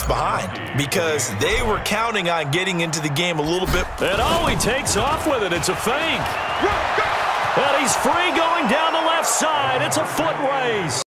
behind because they were counting on getting into the game a little bit. And oh, he takes off with it. It's a fake. And he's free going down the left side. It's a foot race.